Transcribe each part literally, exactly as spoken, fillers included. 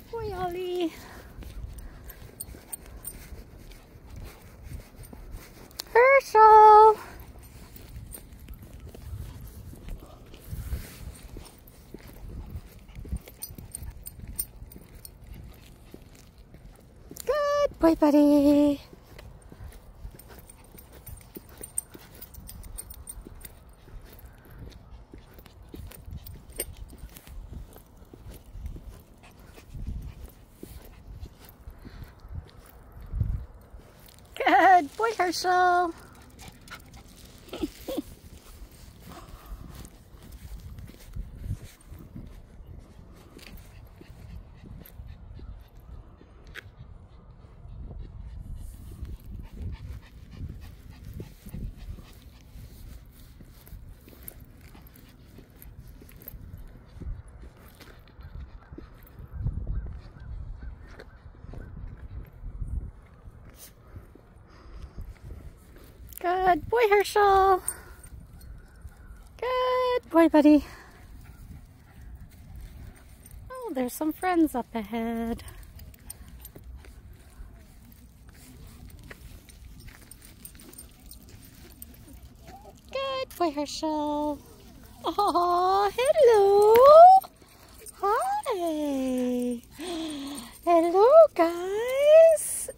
boy, Ollie. Herchel. Good boy, buddy. Good boy, Herchel. Good boy, Herchel. Good boy, buddy. Oh, there's some friends up ahead. Good boy, Herchel. Oh, hello. Hi. Hello, guys.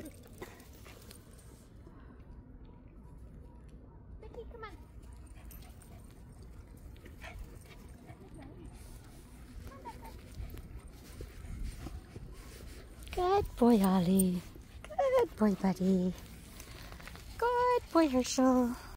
Good boy, Ollie. Good boy, buddy. Good boy, Herchel.